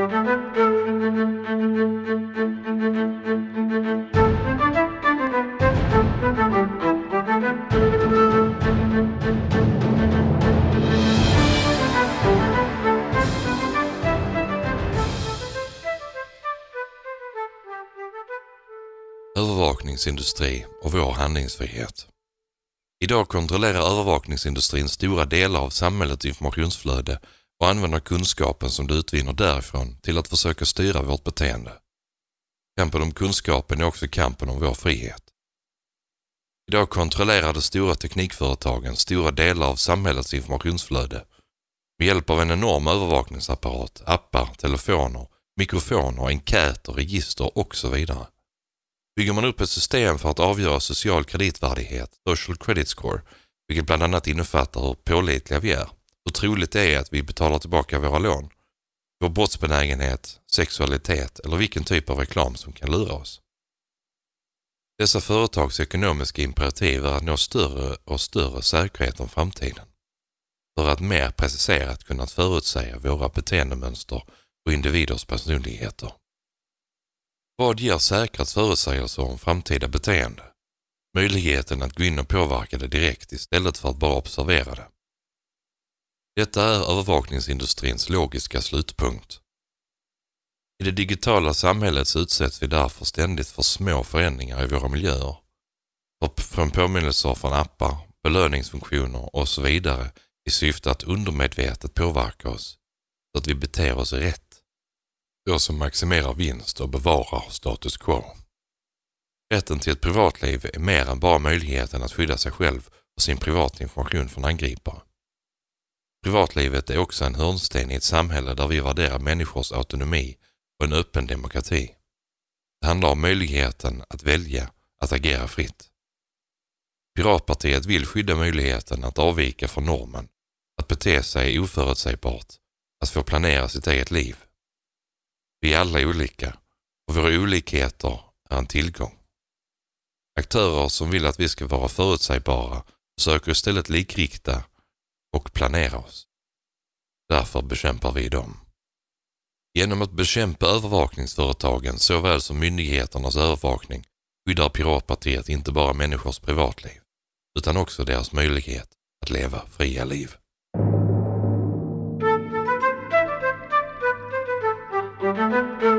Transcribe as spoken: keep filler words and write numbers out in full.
Övervakningsindustri och vår handlingsfrihet. Idag kontrollerar övervakningsindustrin stora delar av samhällets informationsflöde och använder kunskapen som de utvinner därifrån till att försöka styra vårt beteende. Kampen om kunskapen är också kampen om vår frihet. Idag kontrollerar de stora teknikföretagen stora delar av samhällets informationsflöde med hjälp av en enorm övervakningsapparat, appar, telefoner, mikrofoner, enkäter, register och så vidare. Bygger man upp ett system för att avgöra social kreditvärdighet, social credit score, vilket bland annat innefattar hur pålitliga vi är, hur troligt det är att vi betalar tillbaka våra lån, vår brottsbenägenhet, sexualitet eller vilken typ av reklam som kan lura oss. Dessa företags ekonomiska imperativ är att nå större och större säkerhet om framtiden, för att mer preciserat kunna förutsäga våra beteendemönster och individers personligheter. Vad ger säkrat förutsägelser om framtida beteende? Möjligheten att gå in och påverka det direkt istället för att bara observera det. Detta är övervakningsindustrins logiska slutpunkt. I det digitala samhället utsätts vi därför ständigt för små förändringar i våra miljöer. Från påminnelser från appar, belöningsfunktioner och så vidare i syfte att undermedvetet påverka oss så att vi beter oss rätt. Så som maximerar vinst och bevarar status quo. Rätten till ett privatliv är mer än bara möjligheten att skydda sig själv och sin privata information från angripare. Privatlivet är också en hörnsten i ett samhälle där vi värderar människors autonomi och en öppen demokrati. Det handlar om möjligheten att välja att agera fritt. Piratpartiet vill skydda möjligheten att avvika från normen, att bete sig oförutsägbart, att få planera sitt eget liv. Vi är alla olika och våra olikheter är en tillgång. Aktörer som vill att vi ska vara förutsägbara försöker istället likrikta och planera oss. Därför bekämpar vi dem. Genom att bekämpa övervakningsföretagen såväl som myndigheternas övervakning skyddar Piratpartiet inte bara människors privatliv utan också deras möjlighet att leva fria liv. Thank you.